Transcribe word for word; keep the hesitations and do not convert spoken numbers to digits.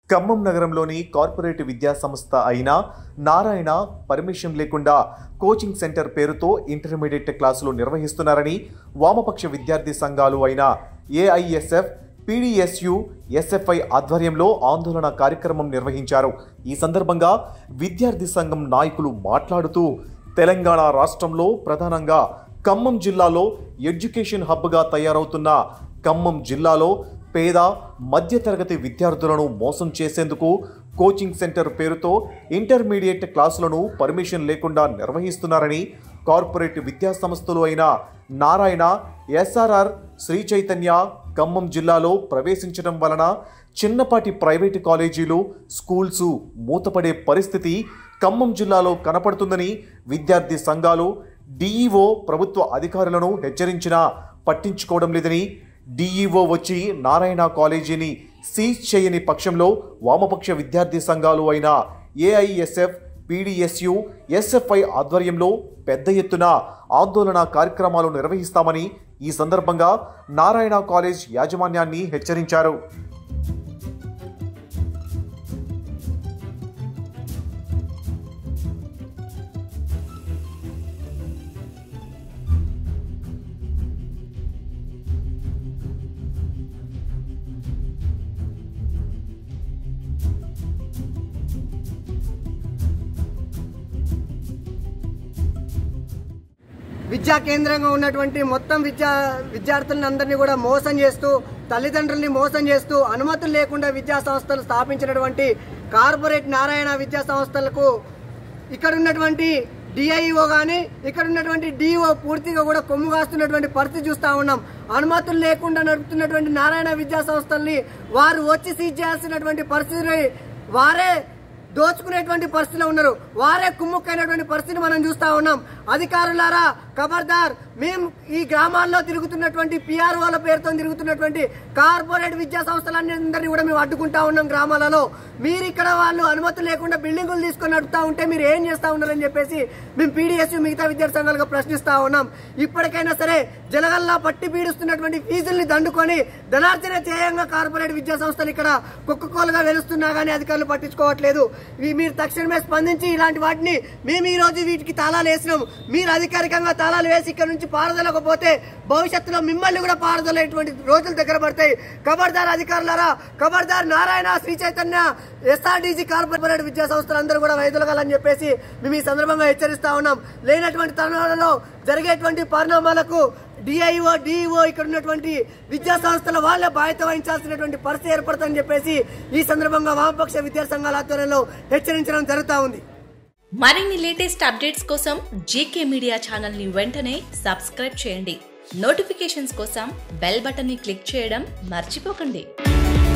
ఖమ్మం నగరంలోని కార్పొరేట్ విద్యా సంస్థ అయిన నారాయణ పర్మిషన్ లేకుండా కోచింగ్ సెంటర్ పేరుతో ఇంటర్మీడియట్ క్లాసులు నిర్వహిస్తున్నారని వామపక్ష విద్యార్థి సంఘాలు అయిన ఏఐఎస్ఎఫ్, పీడీఎస్యు, ఎస్ఎఫ్ఐ ఆధ్వర్యంలో ఆందోళన కార్యక్రమం నిర్వహించారు. ఈ సందర్భంగా విద్యార్థి సంఘం నాయకులు మాట్లాడుతూ తెలంగాణ రాష్ట్రంలో ప్రధానంగా ఖమ్మం జిల్లాలో ఎడ్యుకేషన్ హబ్గా తయారవుతున్న ఖమ్మం జిల్లాలో పేద మధ్యతరగతి విద్యార్థులను మోసం చేసేందుకు కోచింగ్ సెంటర్ పేరుతో ఇంటర్మీడియట్ క్లాసులను పర్మిషన్ లేకుండా నిర్వహిస్తున్నారని, కార్పొరేట్ విద్యా సంస్థలు అయిన నారాయణ, ఎస్ఆర్ఆర్, శ్రీ చైతన్య ఖమ్మం జిల్లాలో ప్రవేశించడం వలన చిన్నపాటి ప్రైవేటు కాలేజీలు, స్కూల్స్ మూతపడే పరిస్థితి ఖమ్మం జిల్లాలో కనపడుతుందని విద్యార్థి సంఘాలు డిఈఓ ప్రభుత్వ అధికారులను హెచ్చరించినా పట్టించుకోవడం లేదని, డిఈఓ వచ్చి నారాయణ కాలేజీని సీజ్ చేయని పక్షంలో వామపక్ష విద్యార్థి సంఘాలు అయిన ఏఐఎస్ఎఫ్, పీడీఎస్యు, ఎస్ఎఫ్ఐ ఆధ్వర్యంలో పెద్ద ఎత్తున ఆందోళన కార్యక్రమాలు నిర్వహిస్తామని ఈ సందర్భంగా నారాయణ కాలేజ్ యాజమాన్యాన్ని హెచ్చరించారు. విద్యా కేంద్రంగా ఉన్నటువంటి మొత్తం విద్యా విద్యార్థులను అందరినీ కూడా మోసం చేస్తూ, తల్లిదండ్రుల్ని మోసం చేస్తూ, అనుమతులు లేకుండా విద్యా సంస్థలు స్థాపించినటువంటి కార్పొరేట్ నారాయణ విద్యా సంస్థలకు ఇక్కడ ఉన్నటువంటి డిఐఓ కానీ ఇక్కడ ఉన్నటువంటి డిఓ పూర్తిగా కూడా కొమ్ము కాస్తున్నటువంటి పరిస్థితి చూస్తూ ఉన్నాం. అనుమతులు లేకుండా నడుపుతున్నటువంటి నారాయణ విద్యా సంస్థల్ని వారు వచ్చి సీజ్ చేయాల్సినటువంటి పరిస్థితిని వారే దోచుకునేటువంటి పరిస్థితిలో ఉన్నారు. వారే కుమ్ముక్కైనటువంటి పరిస్థితిని మనం చూస్తా ఉన్నాం. అధికారులారా ఖబర్దార్, మేము ఈ గ్రామాల్లో తిరుగుతున్నటువంటి పిఆర్ఓల పేరుతో తిరుగుతున్నటువంటి కార్పొరేట్ విద్యా సంస్థలన్నిందరినీ కూడా మేము అడ్డుకుంటా ఉన్నాం. గ్రామాలలో మీరు ఇక్కడ వాళ్ళు అనుమతి లేకుండా బిల్డింగులు తీసుకొని నడుపుతా ఉంటే మీరు ఏం చేస్తా ఉన్నారని చెప్పేసి మేము పీడీఎస్ మిగతా విద్యార్థి సంఘాలుగా ప్రశ్నిస్తా ఉన్నాం. ఇప్పటికైనా సరే జలగల్లా పట్టి పీడిస్తున్నటువంటి ఫీజుల్ని దండుకొని ధనార్జన చేయంగా కార్పొరేట్ విద్యా సంస్థలు ఇక్కడ కుక్కకోలుగా వెలుస్తున్నా కానీ అధికారులు పట్టించుకోవట్లేదు. మీరు తక్షణమే స్పందించి ఇలాంటి వాటిని మేము ఈ రోజు వీటికి తాళాలు వేసినాం. మీరు అధికారికంగా తాళాలు వేసి ఇక్కడ నుంచి పారదలకపోతే భవిష్యత్తులో మిమ్మల్ని కూడా పారదలేటువంటి రోజులు దగ్గర పడతాయి. ఖబర్దార్ అధికారులారా, ఖబర్దార్ నారాయణ, శ్రీ చైతన్య, ఎస్ఆర్డీజీ కార్పొరేట్ విద్యా సంస్థలందరూ కూడా వైదొలగాలని చెప్పేసి మేము ఈ సందర్భంగా హెచ్చరిస్తా ఉన్నాం. లేనటువంటి తరుణాలలో జరిగేటువంటి పరిణామాలకు డిఐఓ, డిఈఓ ఇక్కడ ఉన్నటువంటి విద్యా సంస్థల వాళ్ళే బాధ్యత వహించాల్సినటువంటి పరిస్థితి ఏర్పడుతుందని చెప్పేసి ఈ సందర్భంగా వామపక్ష విద్యా సంఘాల ఆధ్వర్యంలో హెచ్చరించడం జరుగుతూ ఉంది. మరిన్ని లేటెస్ట్ అప్డేట్స్ కోసం జీకే మీడియా ఛానల్ ని వెంటనే సబ్స్క్రైబ్ చేయండి. నోటిఫికేషన్స్ కోసం బెల్ బటన్ ని క్లిక్ చేయడం మర్చిపోకండి.